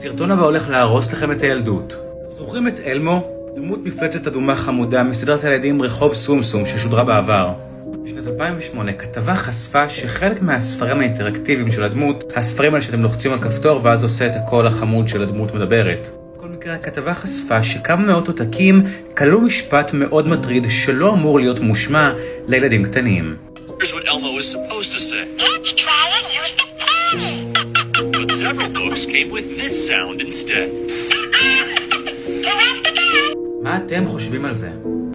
הסרטון הבא הולך להרוס לכם את הילדות. זוכרים את אלמו? דמות מפלצת אדומה חמודה מסדרת הילדים רחוב סומסום ששודרה בעבר. בשנת 2008 כתבה חשפה שחלק מהספרים האינטראקטיביים של הדמות, הספרים האלה שאתם לוחצים על כפתור ואז עושה את הקול החמוד של הדמות מדברת. בכל מקרה הכתבה חשפה שכמה מאות עותקים כללו משפט מאוד מטריד שלא אמור להיות מושמע לילדים קטנים. Here's what Elmo is supposed to say. Let's try and use the pen. But several books came with this sound instead. מה אתם חושבים על זה?